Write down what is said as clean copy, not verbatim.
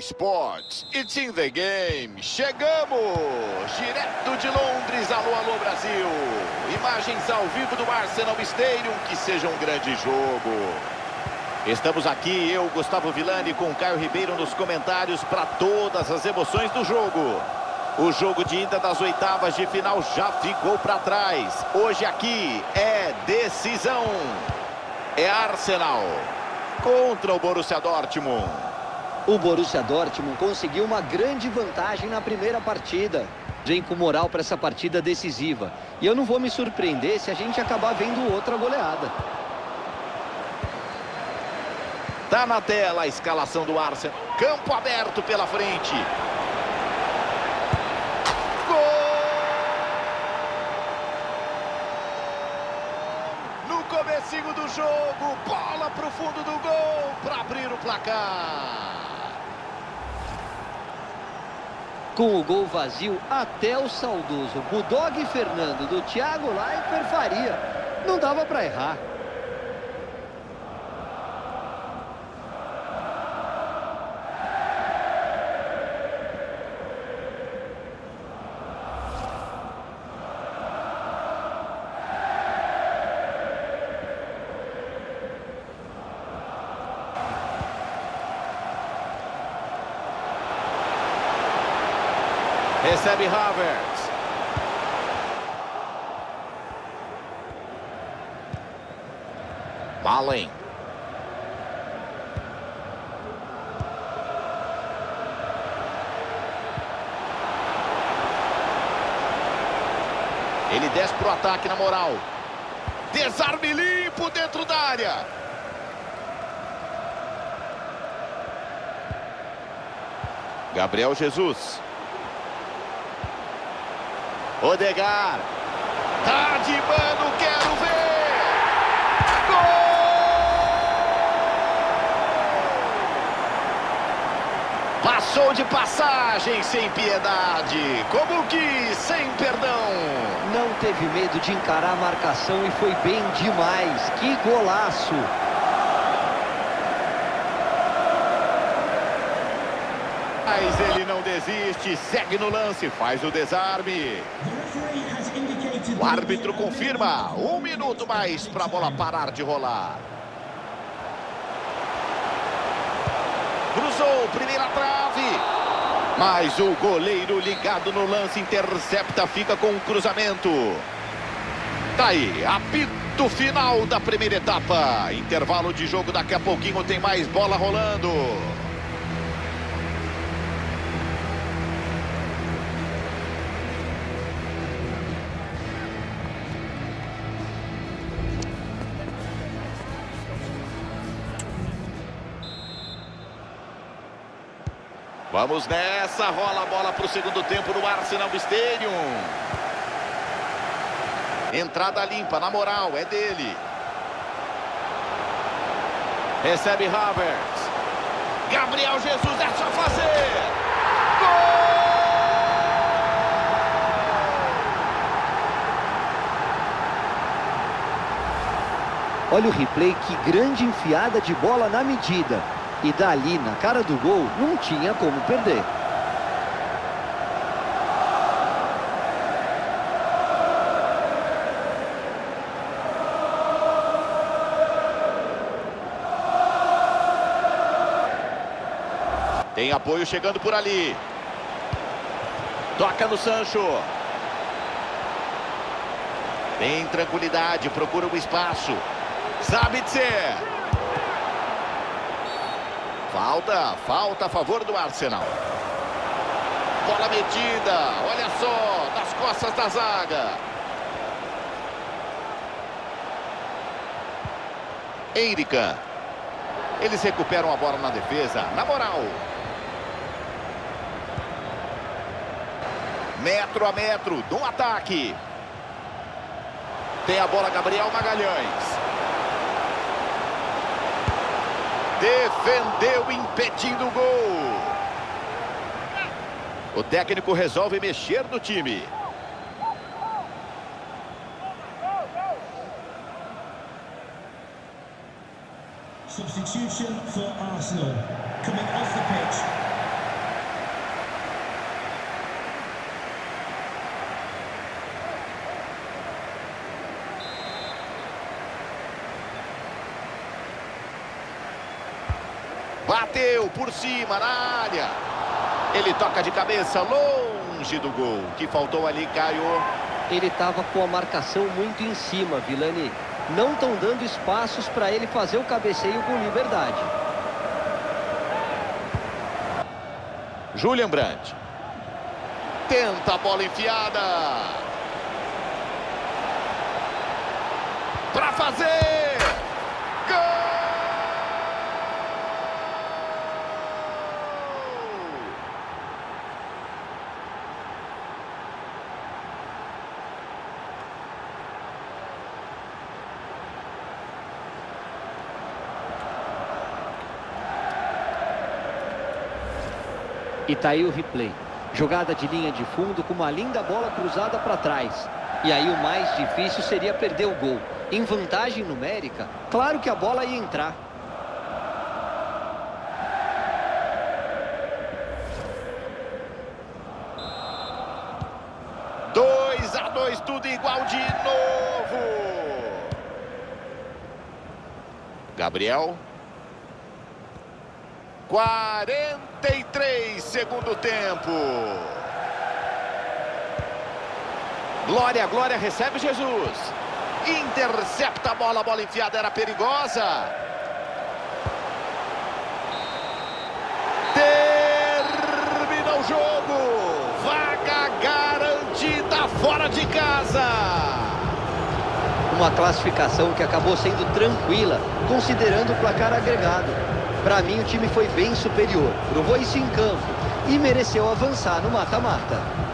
Sports, it's in the game. Chegamos direto de Londres. Alô, alô, Brasil. Imagens ao vivo do Arsenal Stadium. Que seja um grande jogo. Estamos aqui, eu, Gustavo Villani, com Caio Ribeiro nos comentários para todas as emoções do jogo. O jogo de ida das oitavas de final já ficou para trás. Hoje aqui é decisão. É Arsenal contra o Borussia Dortmund. O Borussia Dortmund conseguiu uma grande vantagem na primeira partida. Vem com moral para essa partida decisiva. E eu não vou me surpreender se a gente acabar vendo outra goleada. Tá na tela a escalação do Arsenal. Campo aberto pela frente. Comecinho do jogo, bola pro fundo do gol para abrir o placar. Com o gol vazio, até o saudoso Bulldog Fernando do Thiago Leifert faria. Não dava para errar. Recebe Havertz. Malen. Ele desce pro ataque na moral. Desarme limpo dentro da área. Gabriel Jesus. Odegaard. Tá de mano, quero ver! Gol! Passou de passagem sem piedade. Como que sem perdão? Não teve medo de encarar a marcação e foi bem demais. Que golaço! Mas ele não desiste, segue no lance, faz o desarme. O árbitro confirma. 1 minuto mais para a bola parar de rolar. Cruzou, primeira trave. Mas o goleiro ligado no lance intercepta, fica com o cruzamento. Tá aí, apito final da primeira etapa. Intervalo de jogo, daqui a pouquinho tem mais bola rolando. Vamos nessa, rola a bola para o segundo tempo no Arsenal Stadium. Entrada limpa, na moral, é dele. Recebe Havertz. Gabriel Jesus, é só fazer. Gol! Olha o replay, que grande enfiada de bola na medida. E dali, na cara do gol, não tinha como perder. Tem apoio chegando por ali. Toca no Sancho. Tem tranquilidade, procura um espaço. Sabitzer. Falta a favor do Arsenal. Bola metida, olha só, nas costas da zaga. Eirica. Eles recuperam a bola na defesa, na moral. Metro a metro, no ataque. Tem a bola Gabriel Magalhães. Defendeu, impedindo o gol. O técnico resolve mexer no time. Substitution for Arsenal. Coming off the pitch. bateu por cima na área. Ele toca de cabeça longe do gol. O que faltou ali, Caio? Ele estava com a marcação muito em cima, Vilani. Não estão dando espaços para ele fazer o cabeceio com liberdade. Julian Brandt. Tenta a bola enfiada. Para fazer. Gol! E tá aí o replay. Jogada de linha de fundo com uma linda bola cruzada para trás. E aí o mais difícil seria perder o gol. Em vantagem numérica, claro que a bola ia entrar. Dois a 2, tudo igual de novo. Gabriel. 43, segundo tempo. Glória, Glória recebe Jesus. Intercepta a bola enfiada, era perigosa. Termina o jogo. Vaga garantida fora de casa. Uma classificação que acabou sendo tranquila, considerando o placar agregado. Para mim, o time foi bem superior, provou isso em campo e mereceu avançar no mata-mata.